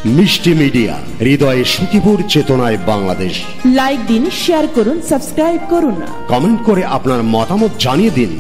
মিষ্টি মিডিয়া, হৃদয়ে সুখীপুর, চেতনায় বাংলাদেশ। লাইক দিন, শেয়ার করুন, সাবস্ক্রাইব করুন, কমেন্ট করে আপনার মতামত জানিয়ে দিন।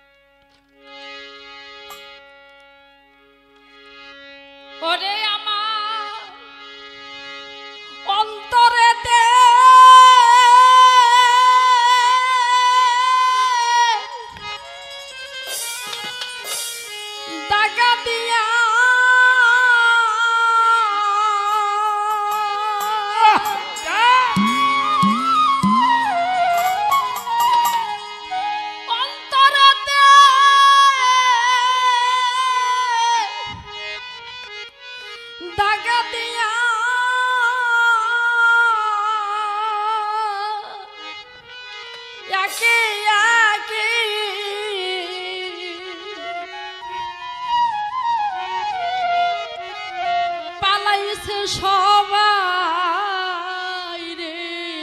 সবাই রে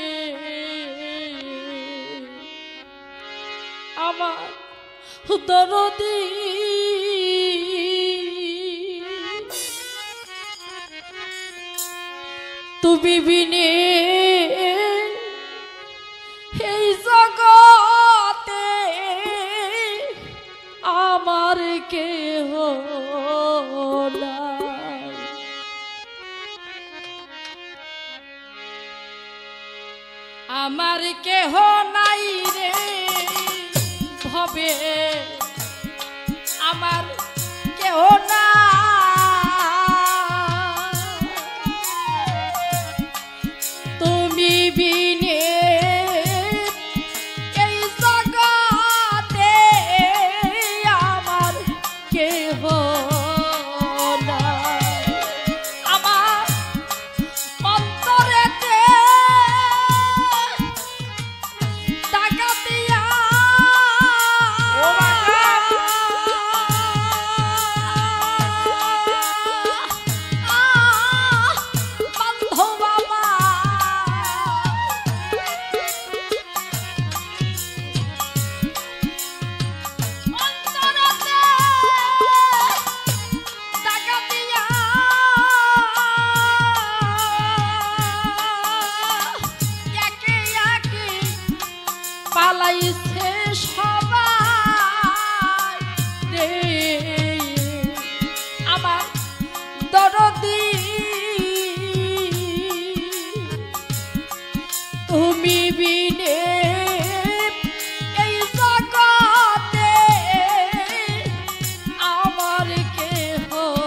আমার দরদি তুমি বিনে এই জগতে আমার কেহ নাই। আমার কেহ নাই রে ভবে, আমার কেহ না তুমি বিনে এই জগতে আমার কেহ পালাইছে সবাই রে আমার দরদি তুমি বিনে এই জগতে আমার কেহ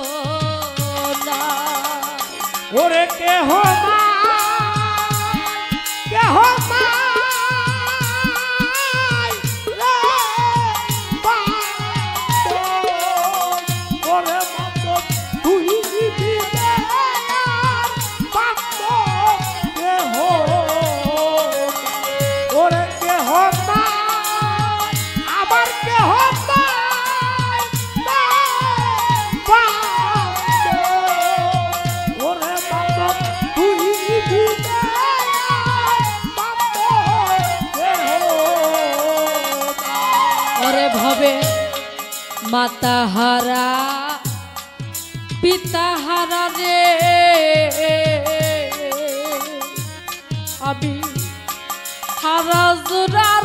নাই। ওরে কেহ কেহ ভবে মাতা হারা পিতা হারা রে আমি হারা জোড়ার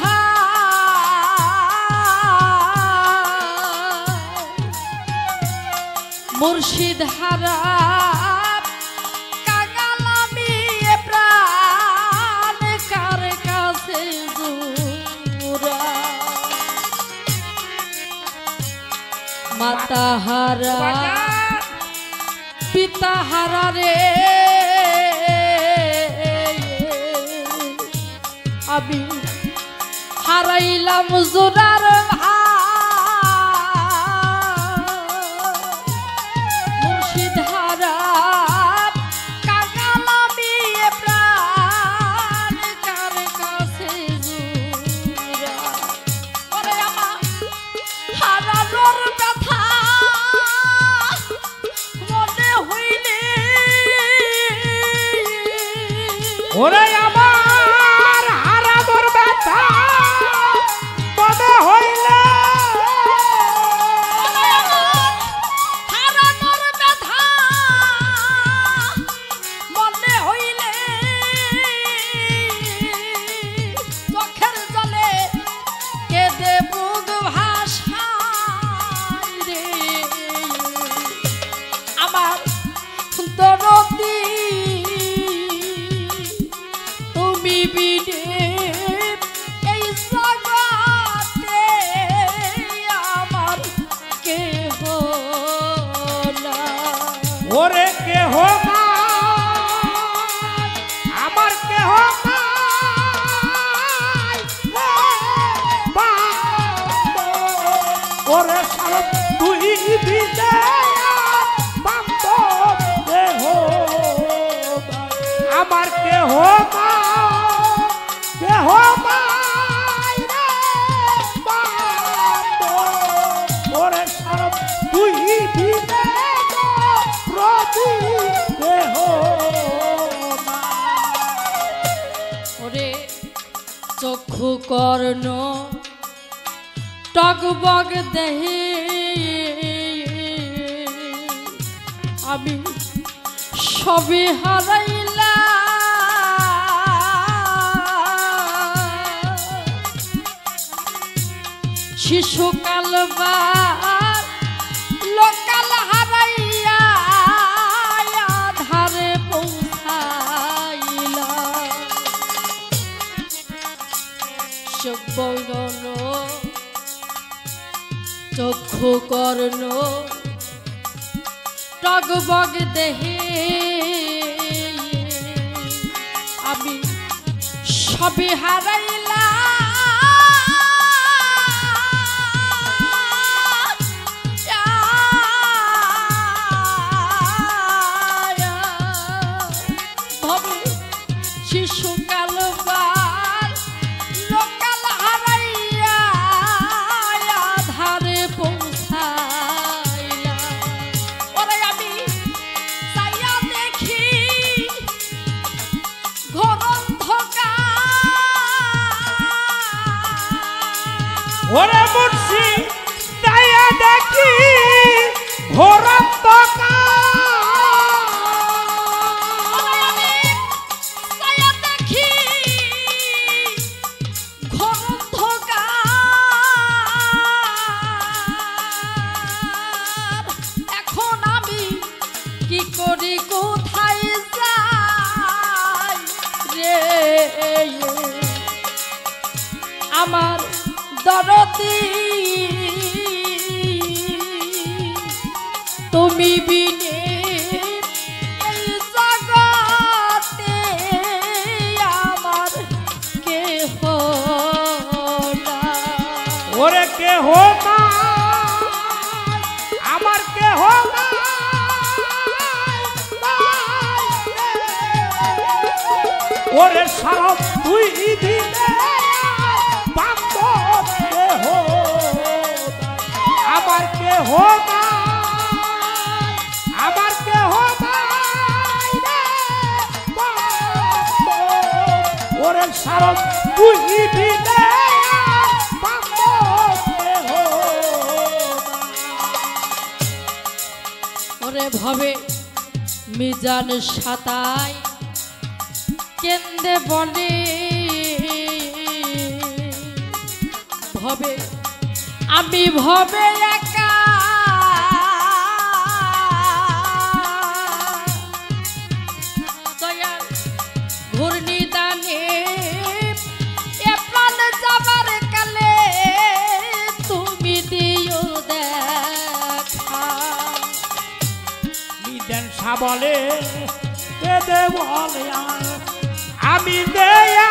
ভাই মুর্শিদ হারা কাঙালামি প্রাণ কার কাছে মাতা হারা পিতা হারা রে আমি হারাইলাম জোড়ার মুর্শিদ হারা কাঙালামি প্রাণ কার কাছে হারানোর ব্যথা মনে হইলে ওরে আমার হারানোর ব্যথা মনে হইলে হারানোর ব্যথা কেহ আমার কেহ ওরে সারদ তুই দিলে বান্ধব দেহ আমার কেহ কেহ ওরে সারদ তুই দিলে প্রতি দেহ ওরে চক্ষু কর্ণ টগবগ দেহে আমি সবে হারাইলা শিশুকাল বা লোকাল হারাইয়া আধারে পৌঁছাইলা বৈরন চক্ষু কর্ণ টগবগ দেহে আমি সবে হারাইলা ভবে শিশুকাল বার লোকাল হারাইয়া আধারে পৌঁছাইলা ওরে আমি চাইয়া দেখি ঘোর অন্ধকার ওরে মুর্শি চাইয়া দেখি ঘোর অন্ধকার কোথায় যাই রে আমার দরদি তুমি বিনে এই জগতে আমার কেহ নাই ওরে কেহ আমার কেহ ওরে সারদ তুই দিলে বান্ধব দেহ আমার কেহ আমার কেহ ওরে সারদ তুই দিলে বান্ধব দেহ ওরে ভবে মিজান সাতাই কেন্দে বলে ভবে আমি ভবে একা দয়াল ঘূর্ণিদানে এ প্রাণ যাবার কালে তুমি দিও দেখা মিজান শাহ বলে দে বলে আমি দেয়া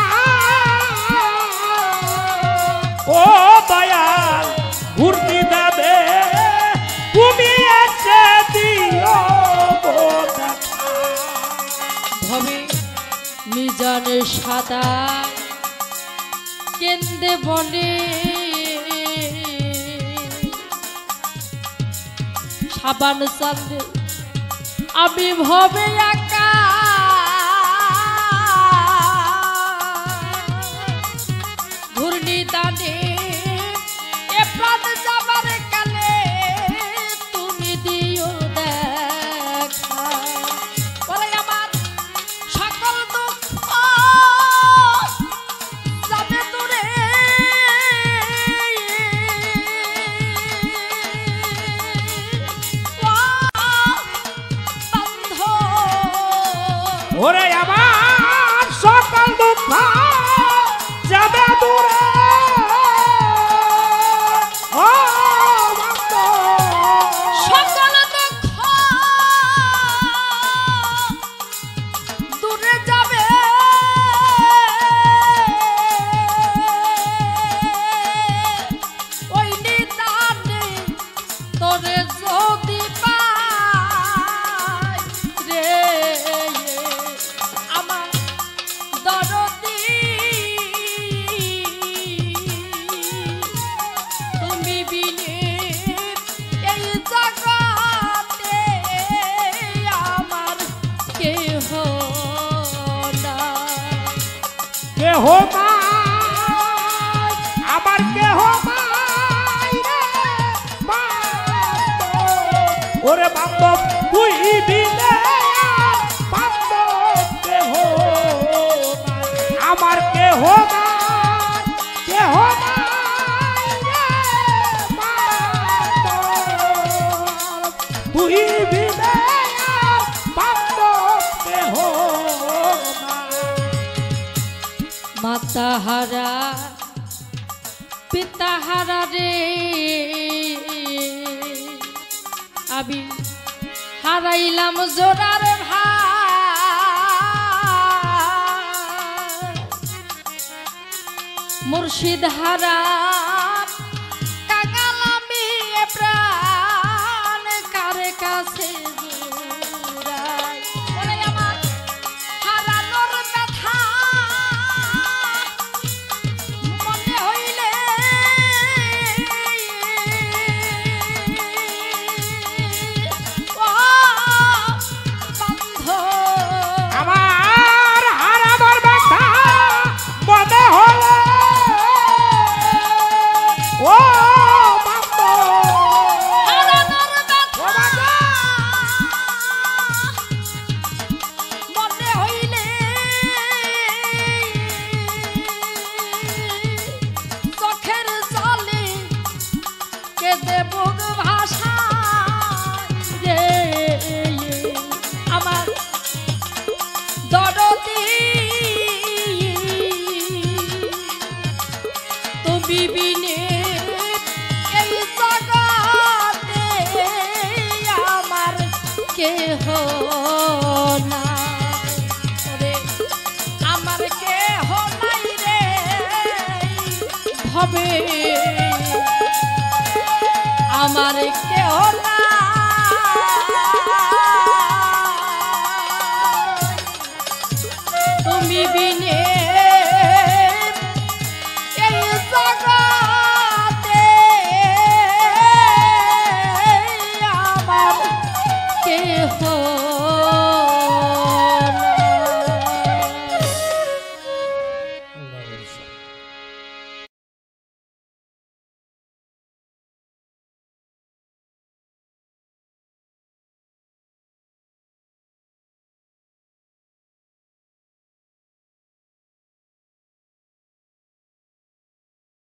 ও দয়াল ঘুরতি দেবে তুমি এসে দিও ভবে মিজানের সাদা কেন্দে বলে সাবান চাঁদে আমি ভবে একা ঘূর্ণিদানে এ প্রাণ যাবার কালে তুমি দিও দেখা ওরে আমার সকল দুঃখ যাবে দূরে ওরে আমার সকল দুঃখ যাবে দূরে সকল দুঃখ কেহ নাই, আমার কেহ নাই রে বান্ধব। ওরে বান্ধব তুই বিনে আর বান্ধব কেহ নাই, আমার কেহ নাই, কেহ নাই রে বান্ধব। তুই বিনে আর বান্ধব কেহ নাই। মাতাহারা পিতাহারা রে আমি হারাইলাম জোড়ার ভাই, মুর্শিদ হারা কাঙালামি এ প্রাণ কারে কাছে জুড়াই। ওরে আমার হারানোর ব্যথা মনে হইলে ও বন্ধু, আমার হারানোর ব্যথা মনে হলে ও হারানোর ব্যথা মনে হইলে চোখের জলে কেঁদে বুক ভাষায় রে। আমার